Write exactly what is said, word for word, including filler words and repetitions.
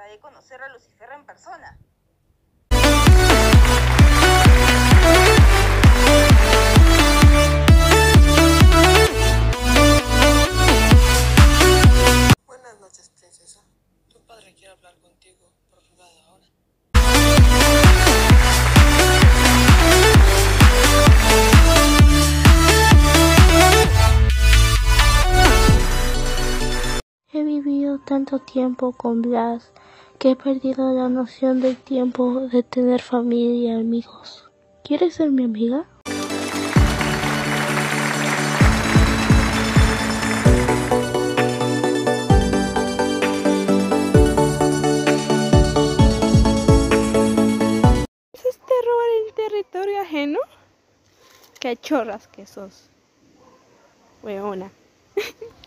de conocer a Lucifer en persona. Buenas noches, princesa. Tu padre quiere hablar contigo por privado ahora. He vivido tanto tiempo con Blas que he perdido la noción del tiempo de tener familia y amigos. ¿Quieres ser mi amiga? ¿Es este robar en territorio ajeno? Qué chorras que sos, weona.